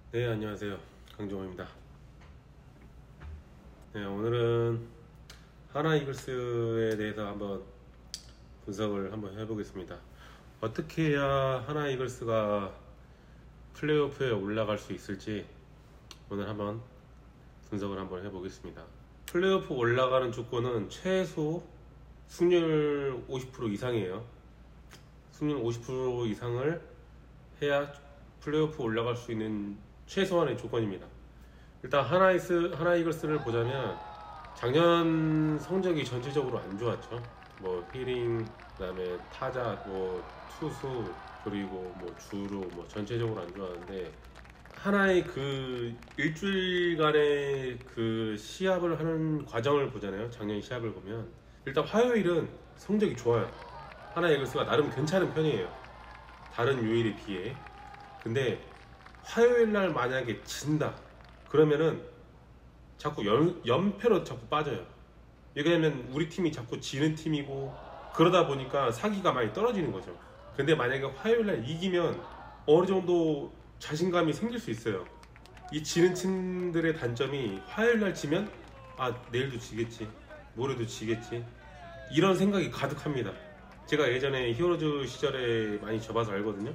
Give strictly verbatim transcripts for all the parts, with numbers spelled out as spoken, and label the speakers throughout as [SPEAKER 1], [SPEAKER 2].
[SPEAKER 1] 네, 안녕하세요. 강정호입니다. 네, 오늘은 하나 이글스에 대해서 한번 분석을 한번 해보겠습니다. 어떻게 해야 하나 이글스가 플레이오프에 올라갈 수 있을지 오늘 한번 분석을 한번 해보겠습니다. 플레이오프 올라가는 조건은 최소 승률 오십 퍼센트 이상이에요. 승률 오십 퍼센트 이상을 해야 플레이오프 올라갈 수 있는 최소한의 조건입니다. 일단 하나이스, 하나 이글스를 보자면 작년 성적이 전체적으로 안 좋았죠. 뭐 히링, 그다음에 타자, 뭐 투수, 그리고 뭐 주루, 뭐 전체적으로 안 좋았는데 하나의 그 일주일간의 그 시합을 하는 과정을 보잖아요. 작년 시합을 보면 일단 화요일은 성적이 좋아요. 하나 이글스가 나름 괜찮은 편이에요, 다른 요일에 비해. 근데 화요일날 만약에 진다 그러면은 자꾸 연, 연패로 자꾸 빠져요. 왜냐면 우리 팀이 자꾸 지는 팀이고 그러다 보니까 사기가 많이 떨어지는 거죠. 근데 만약에 화요일날 이기면 어느 정도 자신감이 생길 수 있어요. 이 지는 팀들의 단점이 화요일날 지면 아 내일도 지겠지, 모레도 지겠지, 이런 생각이 가득합니다. 제가 예전에 히어로즈 시절에 많이 접어서 알거든요.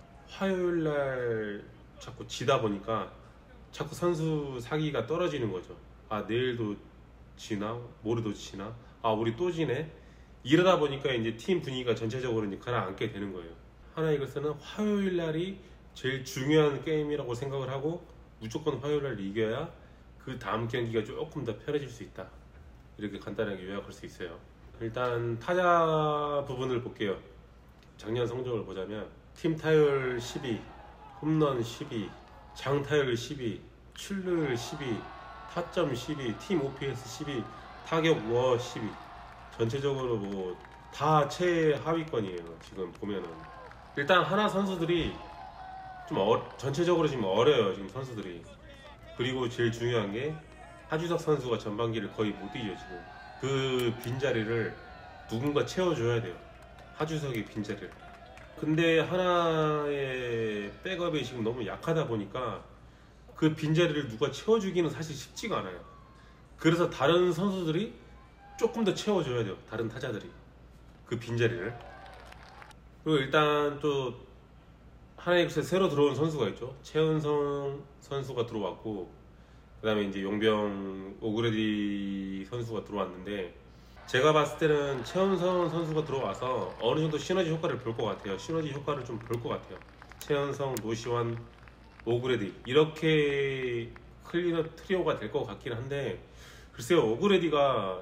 [SPEAKER 1] 화요일날 자꾸 지다 보니까 자꾸 선수 사기가 떨어지는 거죠. 아 내일도 지나, 모레도 지나, 아 우리 또 지네, 이러다 보니까 이제 팀 분위기가 전체적으로 이제 가라앉게 되는 거예요. 하나 이글스는 화요일 날이 제일 중요한 게임이라고 생각을 하고 무조건 화요일 날 이겨야 그 다음 경기가 조금 더 편해질 수 있다, 이렇게 간단하게 요약할 수 있어요. 일단 타자 부분을 볼게요. 작년 성적을 보자면 팀 타율 십이, 홈런 십이, 장타율 십이, 출루율 십이, 타점 십이, 팀 오피에스 십이, 타격 워 십이. 전체적으로 뭐 다 최하위권이에요 지금 보면은. 일단 하나 선수들이 좀 어, 전체적으로 지금 어려요 지금 선수들이. 그리고 제일 중요한 게 하주석 선수가 전반기를 거의 못 이겨 지금. 그 빈자리를 누군가 채워줘야 돼요, 하주석의 빈자리를. 근데 하나의 백업이 지금 너무 약하다 보니까 그 빈자리를 누가 채워주기는 사실 쉽지가 않아요. 그래서 다른 선수들이 조금 더 채워줘야 돼요, 다른 타자들이 그 빈자리를. 그리고 일단 또 하나이글스에 새로 들어온 선수가 있죠. 최은성 선수가 들어왔고, 그 다음에 이제 용병 오그레디 선수가 들어왔는데, 제가 봤을 때는 최은성 선수가 들어와서 어느 정도 시너지 효과를 볼 것 같아요. 시너지 효과를 좀 볼 것 같아요. 최은성, 노시환, 오그레디 이렇게 클린업 트리오가 될 것 같긴 한데, 글쎄요, 오그레디가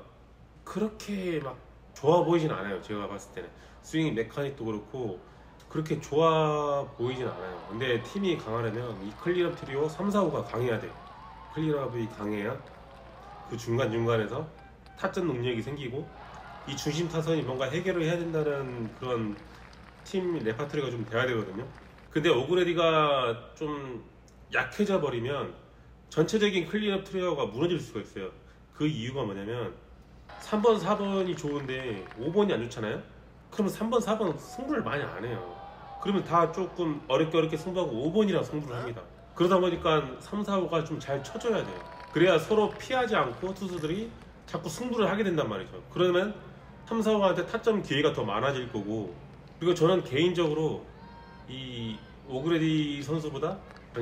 [SPEAKER 1] 그렇게 막 좋아 보이진 않아요. 제가 봤을 때는 스윙 메카닉도 그렇고 그렇게 좋아 보이진 않아요. 근데 팀이 강하려면 이 클린업 트리오 삼, 사, 오가 강해야 돼요. 클린업이 강해야 그 중간중간에서 타점 능력이 생기고 이 중심 타선이 뭔가 해결을 해야 된다는 그런 팀 레파토리가 좀 돼야 되거든요. 근데 오그레디가 좀 약해져 버리면 전체적인 클린업 트리오가 무너질 수가 있어요. 그 이유가 뭐냐면 삼 번, 사 번이 좋은데 오 번이 안 좋잖아요. 그러면 삼 번, 사 번 승부를 많이 안 해요. 그러면 다 조금 어렵게 어렵게 승부하고 오 번이랑 승부를 합니다. 그러다 보니까 삼, 사, 오가 좀 잘 쳐줘야 돼요. 그래야 서로 피하지 않고 투수들이 자꾸 승부를 하게 된단 말이죠. 그러면 삼, 사, 오한테 타점 기회가 더 많아질 거고. 그리고 저는 개인적으로 이 오그레디 선수보다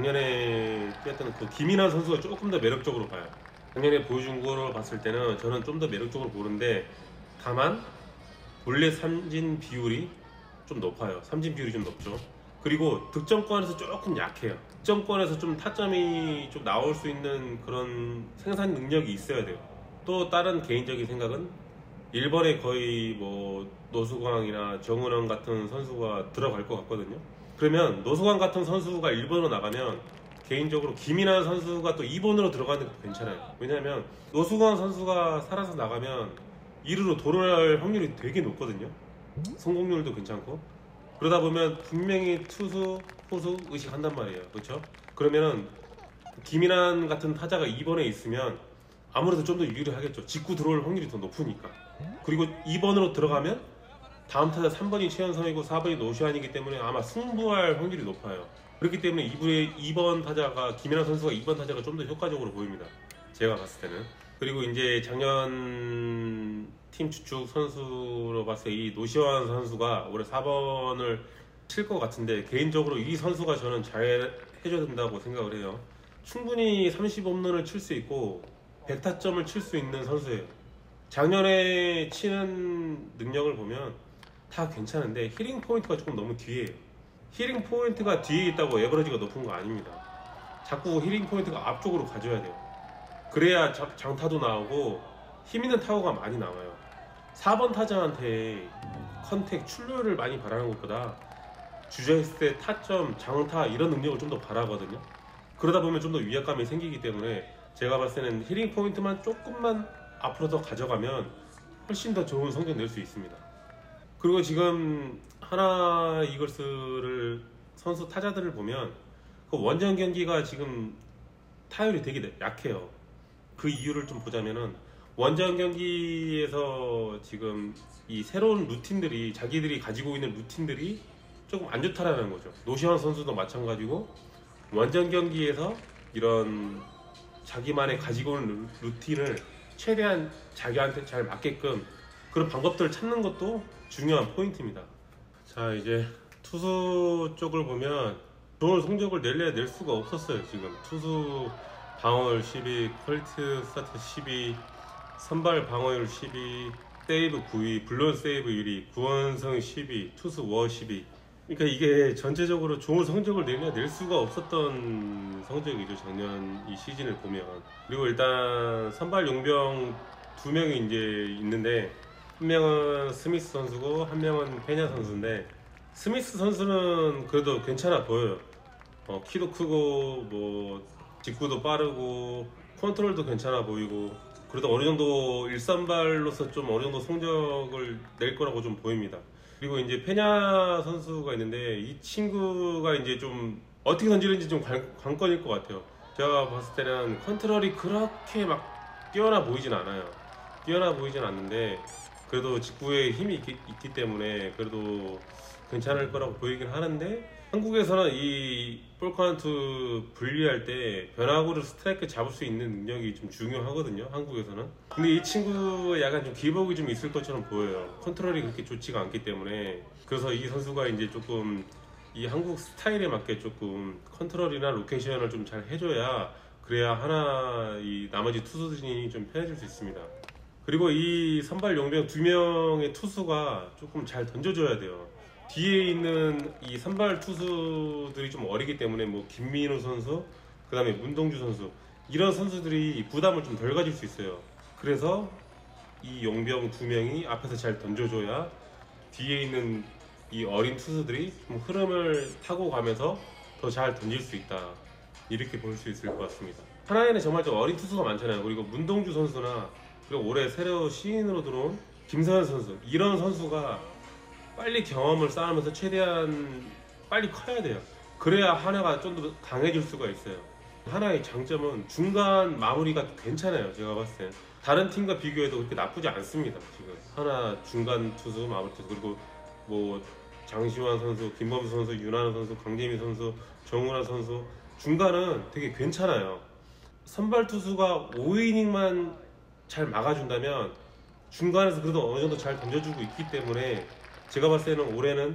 [SPEAKER 1] 작년에 뛰었던 그 김인환 선수가 조금 더 매력적으로 봐요. 작년에 보여준 거로 봤을 때는 저는 좀 더 매력적으로 보는데, 다만 본래 삼진 비율이 좀 높아요. 삼진 비율이 좀 높죠. 그리고 득점권에서 조금 약해요. 득점권에서 좀 타점이 좀 나올 수 있는 그런 생산 능력이 있어야 돼요. 또 다른 개인적인 생각은 일본에 거의 뭐 노수광이나 정은원 같은 선수가 들어갈 것 같거든요. 그러면 노수광 같은 선수가 일본으로 나가면 개인적으로 김인환 선수가 또 이 번으로 들어가는 것도 괜찮아요. 왜냐하면 노수광 선수가 살아서 나가면 일 루로 돌아올 확률이 되게 높거든요. 성공률도 괜찮고. 그러다 보면 분명히 투수, 포수 의식한단 말이에요. 그렇죠? 그러면은 김인환 같은 타자가 이 번에 있으면 아무래도 좀 더 유리하겠죠. 직구 들어올 확률이 더 높으니까. 그리고 이 번으로 들어가면 다음 타자 삼 번이 최연성이고 사 번이 노시환이기 때문에 아마 승부할 확률이 높아요. 그렇기 때문에 이 번 타자가 김연아 선수가 이 번 타자가 좀 더 효과적으로 보입니다. 제가 봤을 때는. 그리고 이제 작년 팀 주축 선수로 봤을 때 이 노시환 선수가 올해 사 번을 칠 것 같은데, 개인적으로 이 선수가 저는 잘 해줘야 된다고 생각을 해요. 충분히 삼십 홈런을 칠 수 있고 백 타점을 칠 수 있는 선수예요. 작년에 치는 능력을 보면 다 괜찮은데 히팅 포인트가 조금 너무 뒤에요. 히팅 포인트가 뒤에 있다고 에버리지가 높은 거 아닙니다. 자꾸 히팅 포인트가 앞쪽으로 가져야 돼요. 그래야 장타도 나오고 힘 있는 타구가 많이 나와요. 사 번 타자한테 컨택, 출루를 많이 바라는 것보다 주저했을 때 타점, 장타 이런 능력을 좀 더 바라거든요. 그러다 보면 좀 더 위압감이 생기기 때문에 제가 봤을 때는 히팅 포인트만 조금만 앞으로 더 가져가면 훨씬 더 좋은 성적 낼 수 있습니다. 그리고 지금 하나 이글스를 선수 타자들을 보면 그 원정 경기가 지금 타율이 되게 약해요. 그 이유를 좀 보자면은 원정 경기에서 지금 이 새로운 루틴들이, 자기들이 가지고 있는 루틴들이 조금 안 좋다라는 거죠. 노시환 선수도 마찬가지고 원정 경기에서 이런 자기만의 가지고 있는 루틴을 최대한 자기한테 잘 맞게끔 그런 방법들을 찾는 것도 중요한 포인트입니다. 자, 이제 투수 쪽을 보면 좋은 성적을 낼래야 낼 수가 없었어요. 지금 투수 방어율 십이, 퀄리티 스타트 십이, 선발 방어율 십이, 세이브 구 위, 블론 세이브 일 위, 구원성 십이, 투수 워 십이. 그러니까 이게 전체적으로 좋은 성적을 내려 낼 수가 없었던 성적이죠, 작년 이 시즌을 보면. 그리고 일단 선발 용병 두 명이 이제 있는데, 한 명은 스미스 선수고 한 명은 페냐 선수인데, 스미스 선수는 그래도 괜찮아 보여요. 어, 키도 크고 뭐 직구도 빠르고 컨트롤도 괜찮아 보이고, 그래도 어느 정도 일선발로서 좀 어느 정도 성적을 낼 거라고 좀 보입니다. 그리고 이제 페냐 선수가 있는데, 이 친구가 이제 좀 어떻게 던지는지 좀 관, 관건일 것 같아요. 제가 봤을 때는 컨트롤이 그렇게 막 뛰어나 보이진 않아요. 뛰어나 보이진 않는데 그래도 직구에 힘이 있기, 있기 때문에 그래도 괜찮을 거라고 보이긴 하는데, 한국에서는 이 볼카운트 분리할 때 변화구를 스트라이크 잡을 수 있는 능력이 좀 중요하거든요, 한국에서는. 근데 이 친구가 약간 좀 기복이 좀 있을 것처럼 보여요. 컨트롤이 그렇게 좋지가 않기 때문에. 그래서 이 선수가 이제 조금 이 한국 스타일에 맞게 조금 컨트롤이나 로케이션을 좀 잘 해줘야, 그래야 하나 이 나머지 투수진이 좀 편해질 수 있습니다. 그리고 이 선발 용병 두 명의 투수가 조금 잘 던져줘야 돼요. 뒤에 있는 이 선발 투수들이 좀 어리기 때문에, 뭐 김민우 선수, 그 다음에 문동주 선수, 이런 선수들이 부담을 좀 덜 가질 수 있어요. 그래서 이 용병 두 명이 앞에서 잘 던져줘야 뒤에 있는 이 어린 투수들이 좀 흐름을 타고 가면서 더 잘 던질 수 있다, 이렇게 볼 수 있을 것 같습니다. 하나에는 정말 좀 어린 투수가 많잖아요. 그리고 문동주 선수나, 그리고 올해 새로 시인으로 들어온 김서현 선수, 이런 선수가 빨리 경험을 쌓으면서 최대한 빨리 커야 돼요. 그래야 하나가 좀 더 강해질 수가 있어요. 하나의 장점은 중간 마무리가 괜찮아요. 제가 봤을 때 다른 팀과 비교해도 그렇게 나쁘지 않습니다. 지금 하나 중간 투수, 마무리 투수, 그리고 뭐 장시환 선수, 김범수 선수, 윤환 선수, 강재민 선수, 정훈아 선수, 중간은 되게 괜찮아요. 선발 투수가 오 이닝만 잘 막아준다면 중간에서 그래도 어느 정도 잘 던져주고 있기 때문에, 제가 봤을 때는 올해는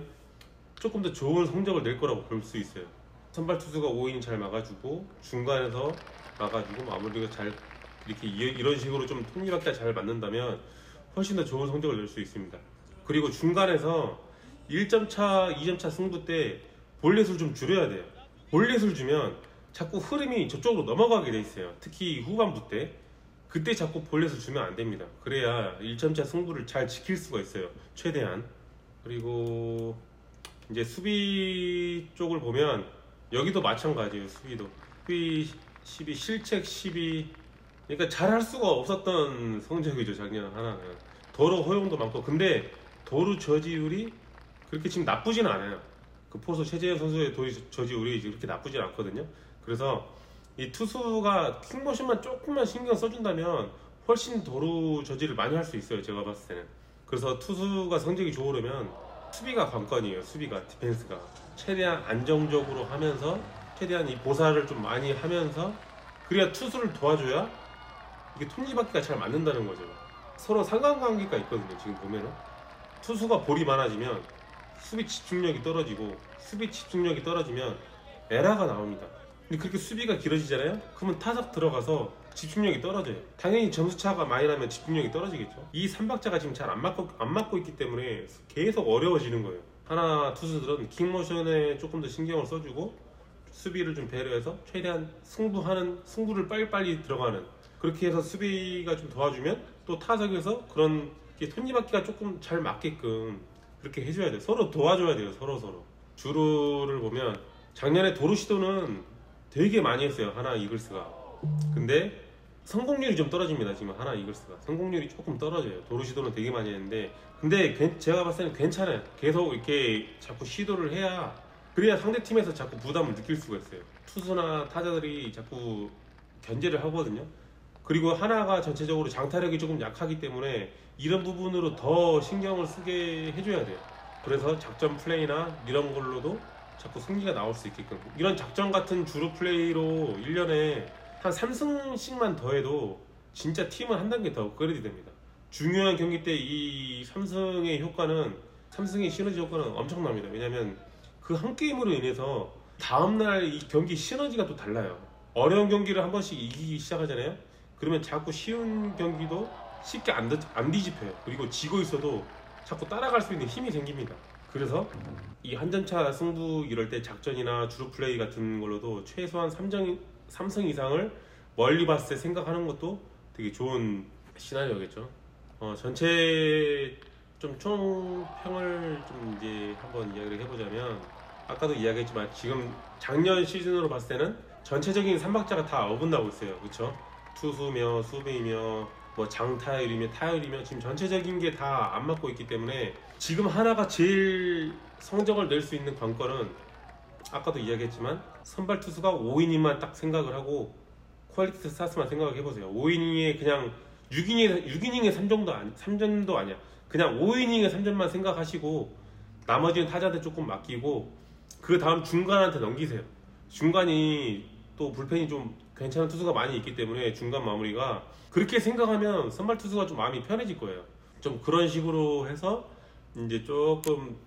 [SPEAKER 1] 조금 더 좋은 성적을 낼 거라고 볼 수 있어요. 선발 투수가 오 이닝 잘 막아주고 중간에서 막아주고 마무리가 잘 이렇게 이런 식으로 좀 톱니바퀴가 잘 맞는다면 훨씬 더 좋은 성적을 낼 수 있습니다. 그리고 중간에서 일 점 차, 이 점 차 승부 때 볼넷을 좀 줄여야 돼요. 볼넷을 주면 자꾸 흐름이 저쪽으로 넘어가게 돼 있어요. 특히 후반부 때. 그때 자꾸 볼넷을 주면 안 됩니다. 그래야 일 점 차 승부를 잘 지킬 수가 있어요, 최대한. 그리고 이제 수비 쪽을 보면 여기도 마찬가지예요. 수비도 수비 십이, 실책 십이. 그러니까 잘할 수가 없었던 성적이죠, 작년 하나는. 도루 허용도 많고, 근데 도루 저지율이 그렇게 지금 나쁘진 않아요. 그 포수 최재현 선수의 도루 저지율이 그렇게 나쁘진 않거든요. 그래서 이 투수가 킹모션만 조금만 신경 써준다면 훨씬 도루 저지를 많이 할 수 있어요, 제가 봤을 때는. 그래서 투수가 성적이 좋으려면 수비가 관건이에요. 수비가, 디펜스가. 최대한 안정적으로 하면서 최대한 이 보살을 좀 많이 하면서 그래야 투수를 도와줘야 이게 톱니바퀴가 잘 맞는다는 거죠. 서로 상관관계가 있거든요. 지금 보면은 투수가 볼이 많아지면 수비 집중력이 떨어지고 수비 집중력이 떨어지면 에라가 나옵니다. 근데 그렇게 수비가 길어지잖아요. 그러면 타석 들어가서 집중력이 떨어져요. 당연히 점수차가 많이 나면 집중력이 떨어지겠죠. 이 삼박자가 지금 잘 안 맞고 안 맞고 있기 때문에 계속 어려워지는 거예요. 하나 투수들은 킥모션에 조금 더 신경을 써주고 수비를 좀 배려해서 최대한 승부하는 승부를 빨리빨리 들어가는 그렇게 해서 수비가 좀 도와주면 또 타석에서 그런 톱니바퀴가 조금 잘 맞게끔 그렇게 해줘야 돼요. 서로 도와줘야 돼요. 서로 서로. 주루를 보면 작년에 도루시도는 되게 많이 했어요. 하나 이글스가. 근데 성공률이 좀 떨어집니다. 지금 하나 이글스가 성공률이 조금 떨어져요. 도루시도는 되게 많이 했는데 근데 제가 봤을 때는 괜찮아요. 계속 이렇게 자꾸 시도를 해야 그래야 상대팀에서 자꾸 부담을 느낄 수가 있어요. 투수나 타자들이 자꾸 견제를 하거든요. 그리고 하나가 전체적으로 장타력이 조금 약하기 때문에 이런 부분으로 더 신경을 쓰게 해줘야 돼요. 그래서 작전 플레이나 이런 걸로도 자꾸 승리가 나올 수 있게끔 이런 작전 같은 주루 플레이로 일 년에 한 삼 승씩만 더해도 진짜 팀은 한 단계 더 업그레이드 됩니다. 중요한 경기 때 이 삼 승의 효과는 삼 승의 시너지 효과는 엄청납니다. 왜냐면 그 한 게임으로 인해서 다음날 이 경기 시너지가 또 달라요. 어려운 경기를 한 번씩 이기기 시작하잖아요. 그러면 자꾸 쉬운 경기도 쉽게 안, 안 뒤집혀요. 그리고 지고 있어도 자꾸 따라갈 수 있는 힘이 생깁니다. 그래서 이 한점차 승부 이럴 때 작전이나 주루 플레이 같은 걸로도 최소한 삼 승 이상을 멀리 봤을 때 생각하는 것도 되게 좋은 시나리오겠죠. 어, 전체 좀 총평을 좀 이제 한번 이야기를 해보자면 아까도 이야기했지만 지금 작년 시즌으로 봤을 때는 전체적인 삼박자가 다 어긋나고 있어요. 그렇죠? 투수며 수비며 뭐 장타율이며 타율이며 지금 전체적인 게 다 안 맞고 있기 때문에 지금 하나가 제일 성적을 낼 수 있는 관건은 아까도 이야기했지만 선발 투수가 오 이닝만 딱 생각을 하고 퀄리티 스타트만 생각을 해보세요. 오 이닝에 그냥 육 이닝에, 육 이닝에 삼 점도 아니, 삼 점도 아니야. 그냥 오 이닝에 삼 점만 생각하시고 나머지는 타자한테 조금 맡기고 그 다음 중간한테 넘기세요. 중간이 또 불펜이 좀 괜찮은 투수가 많이 있기 때문에 중간 마무리가 그렇게 생각하면 선발 투수가 좀 마음이 편해질 거예요. 좀 그런 식으로 해서 이제 조금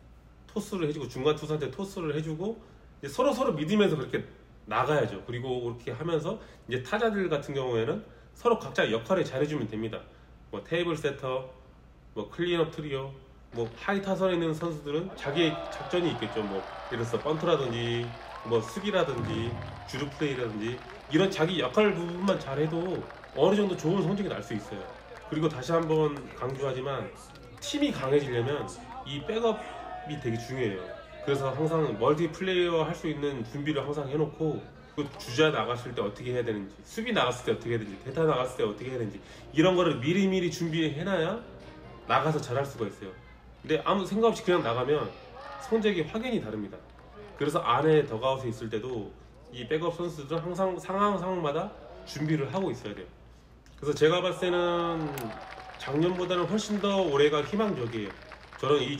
[SPEAKER 1] 토스를 해주고 중간 투수한테 토스를 해주고 이제 서로 서로 믿으면서 그렇게 나가야죠. 그리고 그렇게 하면서 이제 타자들 같은 경우에는 서로 각자 역할을 잘해주면 됩니다. 뭐 테이블 세터, 뭐 클린업 트리오, 뭐 하이 타선에 있는 선수들은 자기의 작전이 있겠죠. 뭐 예를 들어서 번트라든지 뭐 수비라든지 주루 플레이라든지 이런 자기 역할 부분만 잘해도 어느 정도 좋은 성적이 날 수 있어요. 그리고 다시 한번 강조하지만 팀이 강해지려면 이 백업이 되게 중요해요. 그래서 항상 멀티 플레이어 할 수 있는 준비를 항상 해놓고 그 주자 나갔을 때 어떻게 해야 되는지 수비 나갔을 때 어떻게 해야 되는지 대타 나갔을 때 어떻게 해야 되는지 이런 거를 미리미리 준비해놔야 나가서 잘할 수가 있어요. 근데 아무 생각 없이 그냥 나가면 성적이 확연히 다릅니다. 그래서 안에 덕아웃에 있을 때도 이 백업 선수들은 항상 상황 상황마다 준비를 하고 있어야 돼요. 그래서 제가 봤을 때는 작년보다는 훨씬 더 올해가 희망적이에요. 저는 이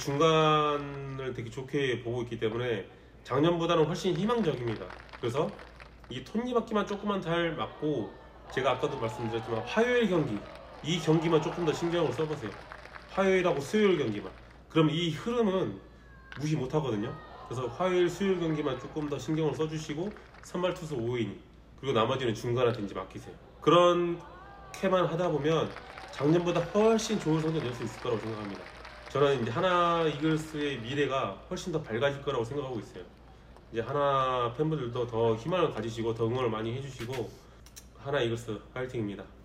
[SPEAKER 1] 중간을 되게 좋게 보고 있기 때문에 작년보다는 훨씬 희망적입니다. 그래서 이 톱니바퀴만 조금만 잘 맞고 제가 아까도 말씀드렸지만 화요일 경기 이 경기만 조금 더 신경을 써보세요. 화요일하고 수요일 경기만. 그럼 이 흐름은 무시 못하거든요. 그래서 화요일 수요일 경기만 조금 더 신경을 써주시고 선발 투수 오 이닝 그리고 나머지는 중간한테 이제 맡기세요. 그렇게만 하다 보면 작년보다 훨씬 좋은 성적 낼 수 있을 거라고 생각합니다. 저는 이제 하나 이글스의 미래가 훨씬 더 밝아질 거라고 생각하고 있어요. 이제 하나 팬분들도 더 희망을 가지시고 더 응원을 많이 해주시고 하나 이글스 파이팅입니다.